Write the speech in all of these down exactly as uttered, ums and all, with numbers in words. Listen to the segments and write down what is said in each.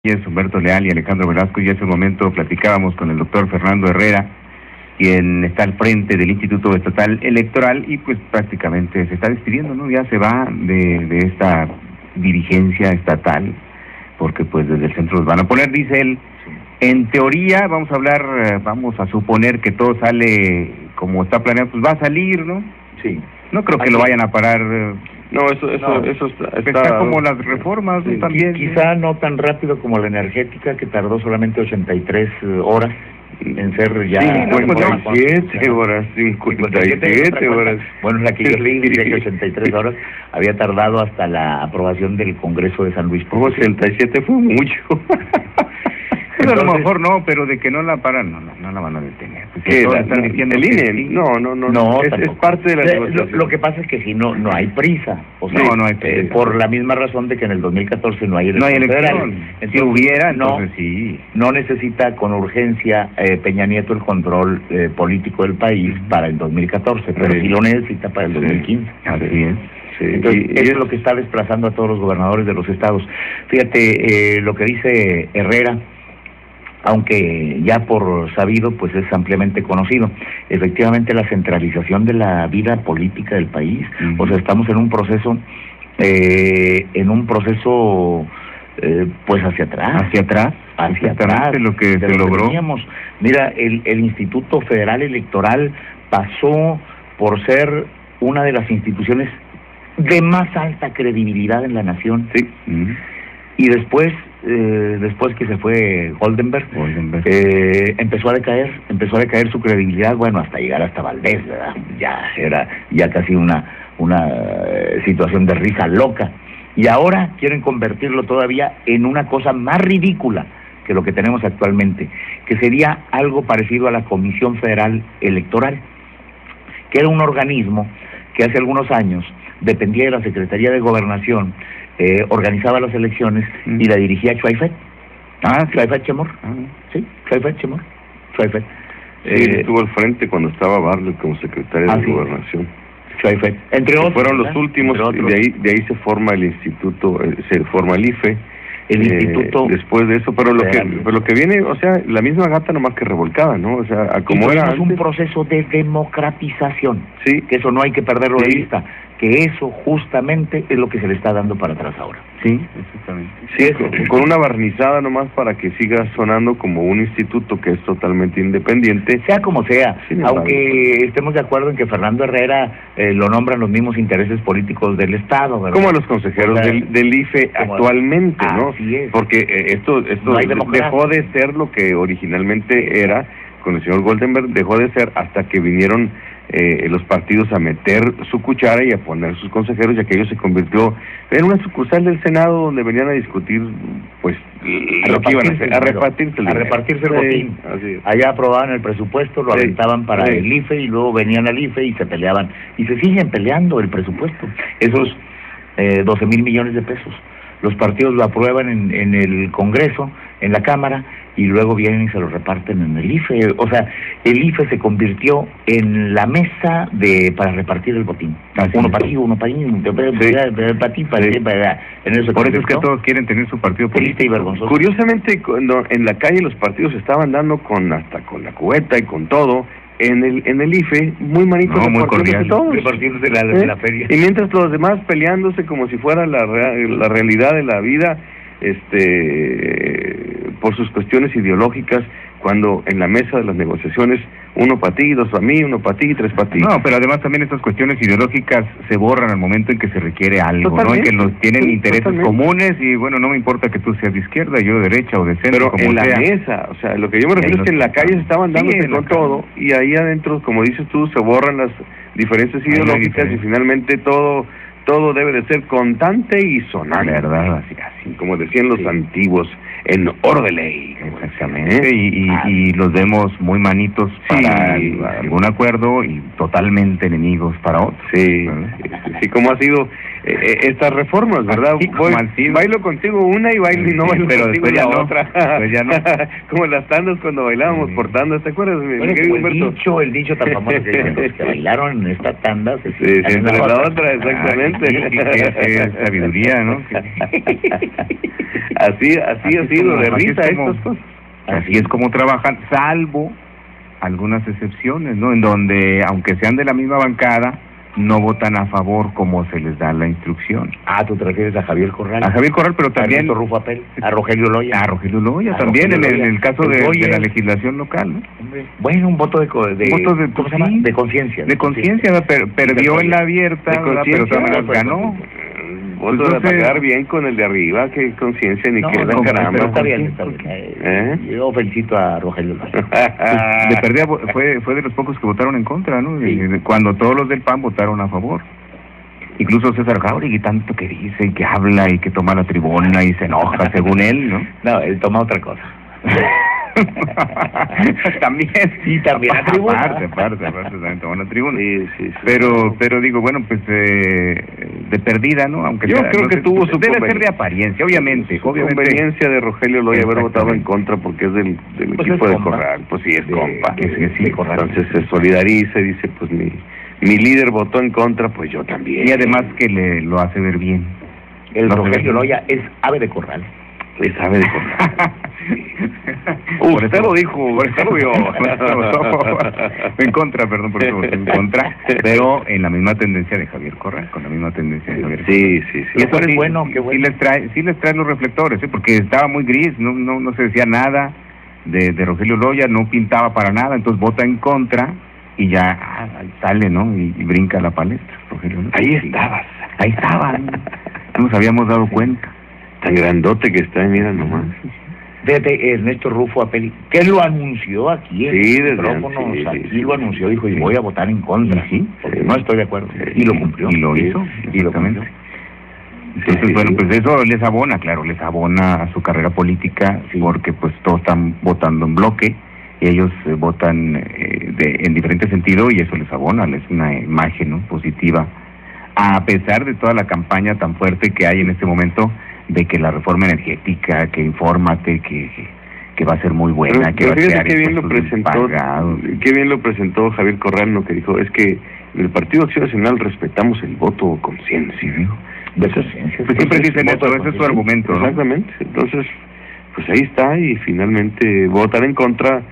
Es Humberto Leal y Alejandro Velasco, y hace un momento platicábamos con el doctor Fernando Herrera, quien está al frente del Instituto Estatal Electoral, y pues prácticamente se está despidiendo, ¿no? Ya se va de, de esta dirigencia estatal, porque pues desde el centro los van a poner, dice él. En teoría, vamos a hablar, vamos a suponer que todo sale como está planeado, pues va a salir, ¿no? Sí. No creo que Así. lo vayan a parar. No, eso eso no. eso está, está... Está como las reformas, ¿no? Sí, También. Quizá no tan rápido como la energética, que tardó solamente ochenta y tres horas en ser ya... cincuenta y siete horas, cincuenta y siete horas. Bueno, la que yo leí decía que ochenta y tres horas había tardado hasta la aprobación del Congreso de San Luis Potosí. ochenta y siete fue mucho. Entonces, a lo mejor no, pero de que no la paran, no, no, no la van a detener. ¿Qué? La, están la, diciendo ¿El que I N E? sí. No, no, no. No, es, es parte de la de, negociación. Lo, lo que pasa es que si no, no hay prisa. O sea, no, no hay prisa. Eh, por la misma razón de que en el dos mil catorce no hay elección. No hay elección. Federal. Entonces, si hubiera, no, entonces sí. No necesita con urgencia eh, Peña Nieto el control eh, político del país para el dos mil catorce, pero sí, sí lo necesita para el dos mil quince. Así es. Sí, entonces, y, y eso es lo que está desplazando a todos los gobernadores de los estados. Fíjate, eh, lo que dice Herrera, aunque ya por sabido, pues es ampliamente conocido. Efectivamente, la centralización de la vida política del país, uh-huh. O sea, estamos en un proceso, eh, en un proceso, eh, pues hacia atrás. Hacia atrás, hacia atrás, lo que se lo logró. Que Mira, el, el Instituto Federal Electoral pasó por ser una de las instituciones de más alta credibilidad en la nación. Sí. Uh-huh. Y después, eh, después que se fue Goldenberg, Goldenberg. Eh, empezó a decaer, empezó a decaer su credibilidad, bueno, hasta llegar hasta Valdés, ¿verdad? Ya era ya casi una, una eh, situación de risa loca. Y ahora quieren convertirlo todavía en una cosa más ridícula que lo que tenemos actualmente, que sería algo parecido a la Comisión Federal Electoral, que era un organismo que hace algunos años dependía de la Secretaría de Gobernación, eh, organizaba las elecciones mm. y la dirigía Chuaifet. Ah, Chuaifet Chemor. Ah. Sí, Chuaifet Chemor. Chuaifet. Sí, eh, estuvo al frente cuando estaba Bartlett como secretario ah, de sí. Gobernación. Chuaifet. Entre otros. Fueron los últimos, de ahí, de ahí se forma el instituto, se forma el I F E. El eh, instituto después de eso, pero lo que pero lo que viene, o sea, la misma gata nomás que revolcada, ¿no? O sea, como era es antes, un proceso de democratización. Sí, que eso no hay que perderlo sí. de vista, que eso justamente es lo que se le está dando para atrás ahora. Sí, exactamente. Sí, con, con una barnizada nomás para que siga sonando como un instituto que es totalmente independiente. Sea como sea, sí, aunque no, estemos de acuerdo en que Fernando Herrera eh, lo nombran los mismos intereses políticos del Estado, ¿verdad? Como los consejeros o sea, del, del I F E actualmente, ¿no? Así es. Porque eh, esto, esto no dejó de ser lo que originalmente era con el señor Goldenberg, dejó de ser hasta que vinieron Eh, los partidos a meter su cuchara y a poner sus consejeros, ya que ello se convirtió en una sucursal del Senado donde venían a discutir, pues, a lo que iban a hacer, a repartirse el a repartirse el botín. Sí, allá aprobaban el presupuesto, lo sí, aventaban para sí. el I F E y luego venían al I F E y se peleaban, y se siguen peleando el presupuesto, esos eh, doce mil millones de pesos. Los partidos lo aprueban en, en el Congreso, en la Cámara, y luego vienen y se lo reparten en el I F E. O sea, el I F E se convirtió en la mesa de para repartir el botín. Así uno para ti, uno para ti, uno para ti, para ti, para en eso. Por eso es que todos quieren tener su partido político. Y vergonzoso. Curiosamente, cuando en la calle los partidos estaban dando con hasta con la cubeta y con todo, en el en el I F E, muy manitos no, muy cordial, todos. Repartiéndose la, ¿Eh? de la feria. Y mientras los demás peleándose como si fuera la, la realidad de la vida, este por sus cuestiones ideológicas, cuando en la mesa de las negociaciones, uno para ti, dos para mí, uno para ti, tres para ti. No, pero además también estas cuestiones ideológicas se borran al momento en que se requiere algo, totalmente, ¿no? En que los tienen sí, intereses totalmente. comunes y, bueno, no me importa que tú seas de izquierda, yo de derecha o de centro, pero como en la sea. mesa, o sea, lo que yo me refiero es que en la calle se estaban dando sí, con todo, y ahí adentro, como dices tú, se borran las diferencias ideológicas y finalmente todo todo debe de ser contante y sonante. La verdad, así, así. Como decían los sí. antiguos, en orden de ley. Exactamente, ¿eh? y, y, ah. y los vemos muy manitos para sí. algún acuerdo y totalmente enemigos para otros. Sí, sí, como ha sido eh, estas reformas, ¿verdad? Así Voy, bailo contigo una y bailo y no bailo pero contigo ya la no, otra. Ya no. Como las tandas cuando bailábamos sí. por tandas, ¿te acuerdas? Bueno, el dicho, el dicho tan famoso que dicen, los que bailaron en esta tanda se sí, sí, en la, la otra, exactamente. Ah, sí, sí, sí, sabiduría, ¿no? así, así es divertido, como- de así es risa como- estas cosas. Así es como trabajan, salvo algunas excepciones, ¿no? En donde, aunque sean de la misma bancada, no votan a favor como se les da la instrucción. Ah, tú te refieres a Javier Corral. A Javier Corral, pero a también Ernesto Rufo Apel, a Rogelio Loya. a Rogelio Loya, A también Rogelio en el, Loya. en el caso de, Pues, oye, de la legislación local, ¿no? Hombre, bueno, un voto de, co- de, Votos de- ¿cómo se sí, llama? De conciencia. De conciencia, ¿verdad? Per- perdió en la abierta, De ¿verdad? Pero de todas conciencia, maneras ganó. Voto Pues de entonces- atacar bien con el de arriba, que conciencia ni No, queda, no, caramba. pero está ¿por bien, qué? está ¿Por bien. qué? Eh, ¿Eh? Yo felicito a Rogelio Loya. Pues, de perdida vo- fue fue de los pocos que votaron en contra, ¿no? Sí. Eh, Cuando todos los del P A N votaron a favor. Incluso César Jauregui, tanto que dice y que habla y que toma la tribuna y se enoja, según él, ¿no? No, él toma otra cosa. También. Sí, también la tribuna. Aparte, aparte, aparte, también toma la tribuna. Sí, sí, sí. Pero, pero digo, bueno, pues eh, de perdida, ¿no? Aunque Yo sea, creo no que sé, tuvo su debe ser conveniencia. de apariencia, obviamente, Su obviamente. conveniencia de Rogelio Loya haber votado en Exactamente. contra porque es del, del Pues equipo es de compa. Corral. Pues sí, es De- compa. que sí, sí, Corral. Entonces se solidariza y dice, pues mi, mi líder votó en contra, pues yo también. Y además que le lo hace ver bien. El No se Rogelio ve. Loya es ave de corral. Le sabe de Corral. Por Usted eso- lo dijo, por usted eso- lo vio. en contra, perdón, por eso voté en contra, pero en la misma tendencia de Javier Corral, con la misma tendencia de Javier Corral. Sí, sí, sí. Y eso Qué sí, bueno, qué bueno. sí les trae, sí les trae los reflectores, ¿eh? Porque estaba muy gris, no, no, no se decía nada de, de Rogelio Loya, no pintaba para nada, entonces vota en contra y ya ah, ahí sale, ¿no? Y, y brinca a la palestra, Rogelio Loya. Ahí Sí. estabas. Ahí estaba, ¿no? No nos habíamos dado cuenta. Tan grandote que está, mira nomás. Fíjate, Ernesto Rufo Apel, que lo anunció aquí en Sí, los desde micrófonos, antes, sí, aquí sí, lo sí. anunció, dijo, y Sí. voy a votar en contra, Sí, porque sí. no estoy de acuerdo. Sí. Y lo cumplió. Y lo Sí, hizo, y lo exactamente. cumplió. Entonces, Sí, bueno, sí. pues eso les abona, claro, les abona a su carrera política, Sí. porque pues todos están votando en bloque, y ellos eh, votan eh, de, en diferente sentido, y eso les abona, es una imagen, ¿no?, positiva, a pesar de toda la campaña tan fuerte que hay en este momento, de que la reforma energética, que infórmate, que, que, que va a ser muy buena, Pero, que va pero a fíjate crear qué bien lo impuestos bien presentó, pagados. qué bien lo presentó Javier Corral, lo que dijo, es que en el Partido Acción Nacional respetamos el voto conciencia, dijo. De Entonces, conciencia. Pues siempre dicen Voto eso, de ese es su conciencia. argumento, ¿no? Exactamente, entonces, pues ahí está, y finalmente votan en contra,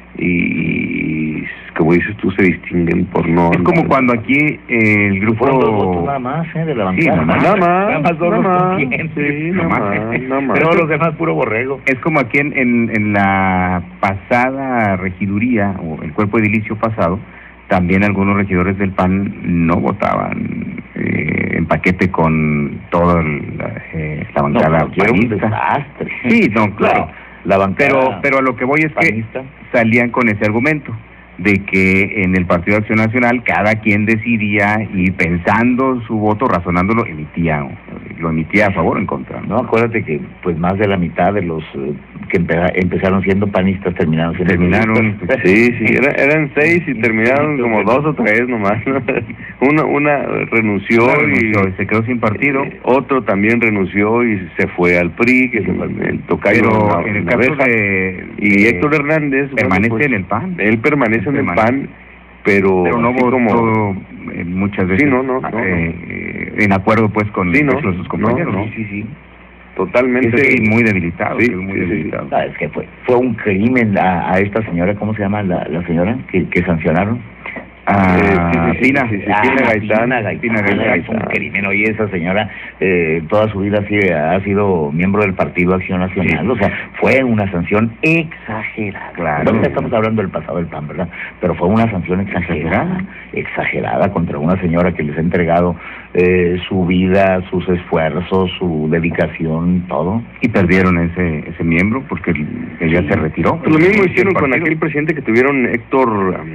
y como dices tú, se distinguen por no... Es como cuando aquí eh, el grupo... Fueron dos votos nada más, ¿eh? De la Sí, bancada. nada más. Nada más, Nada más dos nada los más, conscientes. sí, nada más, nada más. Pero los demás puro borrego. Es como aquí en, en, en la pasada regiduría, o el cuerpo edilicio pasado, también algunos regidores del P A N no votaban eh, en paquete con toda la, eh, la bancada No, quiero un panista. desastre. Sí, no, claro. La bancada Pero, pero a lo que voy es que panista. salían con ese argumento de que en el Partido de Acción Nacional cada quien decidía y pensando su voto, razonándolo, emitía, lo emitía a favor o en contra, ¿no? No, acuérdate que pues más de la mitad de los eh, que empeza- empezaron siendo panistas terminaron siendo Terminaron, panistas. Sí, sí, era- eran seis y terminaron como dos o tres nomás. Una, una renunció, Una y renunció y se quedó sin partido. eh, otro también renunció y se fue al P R I, que es el, el tocayo Pero Nav- en el caso Naveja. de, Y de- Héctor Hernández bueno, permanece pues, en el P A N. Él permanece en el P A N, pero, pero no así votó como eh, muchas veces Sí, no, no, no, no. eh, en acuerdo pues con Sí, no, muchos de sus compañeros. no, no. Sí, sí, sí. totalmente Sí, muy debilitado, Sí, quedó muy sí, sí, debilitado. Ah, es que fue fue un crimen a, a esta señora, ¿cómo se llama la, la señora que, que sancionaron? Ah, Eh, sí, sí, sí, Tina, sí, sí, Ah, Tina la Gaitán, Tina Gaitán, Tina Gaitán. es un crimen. Oye, esa señora eh, toda su vida sí, ha sido miembro del Partido Acción Nacional. Sí. O sea, fue una sanción exagerada. Claro. Ahorita estamos hablando del pasado del P A N, ¿verdad? Pero fue una sanción exagerada, exagerada contra una señora que les ha entregado eh, su vida, sus esfuerzos, su dedicación, todo. y perdieron ese ese miembro porque ella Sí. se retiró. Pues lo mismo del hicieron con partido. aquel presidente que tuvieron Héctor um,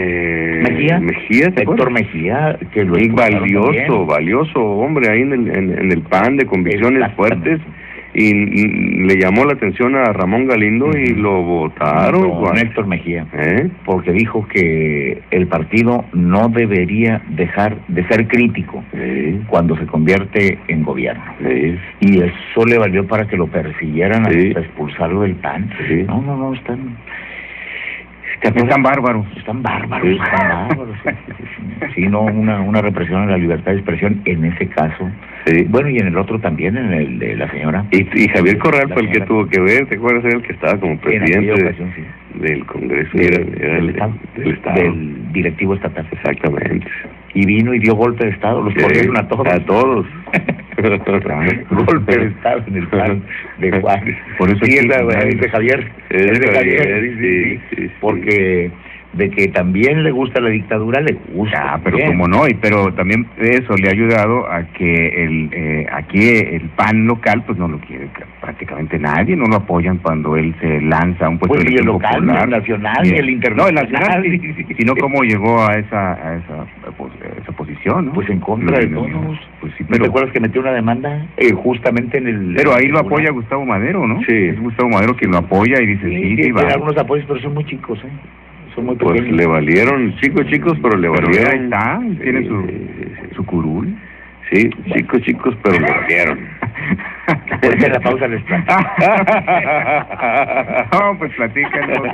eh, Mejía. Mejía, ¿te Héctor acuerdas? Mejía, que lo Sí, expulsaron valioso, también. valioso hombre ahí en el, en, en el P A N de convicciones Exactamente. fuertes, y, y le llamó la atención a Ramón Galindo y Ujú. lo votaron. Don Juan. Héctor Mejía. ¿Eh? Porque dijo que el partido no debería dejar de ser crítico Sí, cuando se convierte en gobierno. sí. Y eso le valió para que lo persiguieran Sí. hasta expulsarlo del P A N. Sí. No, no, no, están... Están bárbaros. Están bárbaros, están bárbaros. Sí, sí, sí. Sí, no, una, una represión a la libertad de expresión en ese caso. Sí. Bueno, y en el otro también, en el de la señora. Y, y Javier Corral La fue el que señora. tuvo que ver, ¿te acuerdas? Era el que estaba como En presidente aquella de- ocasión, sí. del Congreso, Del- era, era del el- Estado. del Estado. Del directivo estatal. Exactamente. Y vino y dio golpe de Estado, los Sí, corrieron a todos. a todos. Golpe de Estado en el plan de Juárez. Por eso sí, es es, que- de- es de Javier. Es de Es de Javier, Javier, sí, sí, sí, sí. sí, sí. Porque de que también le gusta la dictadura, le gusta. Ah, pero bien. como no, y pero también eso le ha ayudado a que el eh, aquí el P A N local pues no lo quiere prácticamente nadie, no lo apoyan cuando él se lanza a un puesto Pues de ni el elección local, ni popular. el nacional, Ni ni el No, el internacional. nacional, sí, sino cómo llegó a esa a esa, pues, esa posición, ¿no? Pues en contra de No, no, todos. Pues sí, ¿No te pero acuerdas que metió una demanda eh, justamente en el... pero ahí lo en el apoya tribunal? Gustavo Madero, ¿no? Sí. Es Gustavo Madero quien lo apoya y dice Sí, sí, sí, sí, tiene va. algunos apoyos, pero son muy chicos, ¿eh? Son muy Pues pequeños. le valieron, chicos, chicos, pero le Pero valieron. ahí está, tiene Sí, su sí, sí. su curul. Sí, chicos, chicos, pero le valieron. Ahorita en la pausa les platico. No, pues platícanos.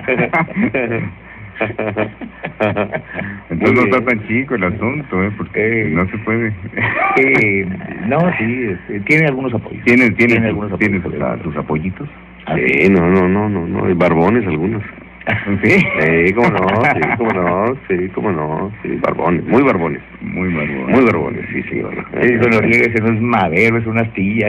Entonces no está tan chico el asunto, ¿eh? Porque Eh, no se puede. Eh, no, sí, este, tiene algunos apoyos. ¿Tiene, tiene, Tiene sus- algunos tiene apoyos. sus, ah, sus apoyitos? Sí, no, no, no, no, no, hay barbones algunos. Sí. Sí, cómo no, sí, cómo no, sí, cómo no, sí, barbones, muy barbones, Muy bárbaro. muy barbones, sí, sí. Bueno. Eso no riega, ese no es madero, es una astilla.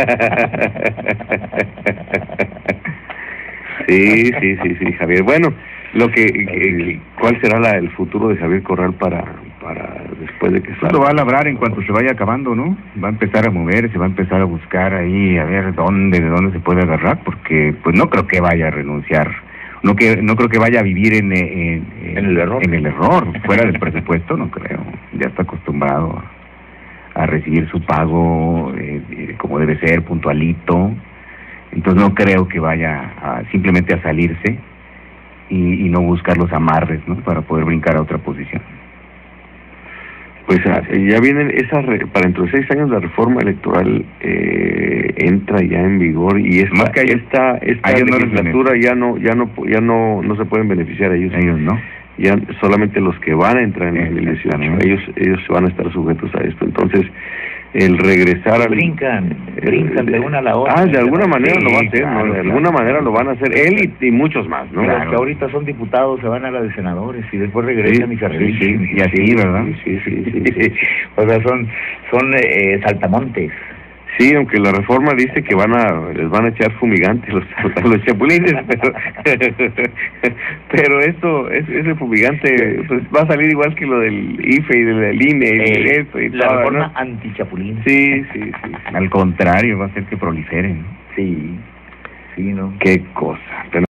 Sí, sí, sí, sí, Javier. Bueno, lo que, que- ¿cuál será la, el futuro de Javier Corral para, para después de que Pues lo va a labrar en cuanto se vaya acabando, ¿no? Va a empezar a moverse, va a empezar a buscar ahí, a ver dónde, de dónde se puede agarrar, porque pues no creo que vaya a renunciar, no que no creo que vaya a vivir en, en, en- En el error. en el error, fuera del presupuesto, no creo. Ya está acostumbrado a, a recibir su pago eh, eh, como debe ser, puntualito. Entonces no creo que vaya a, simplemente a salirse y, y no buscar los amarres, ¿no? Para poder brincar a otra posición. Pues ah, ya vienen esas, re- para dentro de seis años la reforma electoral eh, entra ya en vigor y esta, Más que a ellos- esta, esta a ellos no les legislatura ya no, ya no, ya no, no se pueden beneficiar a ellos. Ellos no. Ya solamente los que van a entrar en el dos mil dieciocho, Exactamente. ellos, ellos van a estar sujetos a esto. Entonces, el regresar al... Brincan, eh, brincan de una a la otra. Ah, de alguna manera Sí, lo va a hacer, claro, ¿no? De claro. alguna manera lo van a hacer él y, y muchos más, ¿no? Los Claro. que ahorita son diputados se van a la de senadores y después regresan y se reeligen. y así, ¿verdad? Sí, sí, sí, sí, sí. O sea, son, son eh, saltamontes. Sí, aunque la reforma dice que van a les van a echar fumigantes los, a los chapulines, pero, pero esto, es, ese fumigante pues va a salir igual que lo del I F E y del I N E y de Eh, eso y la todo, reforma ¿no? antichapulín. Sí, sí, sí, sí. Al contrario, va a hacer que proliferen. Sí, sí, ¿no? Qué cosa.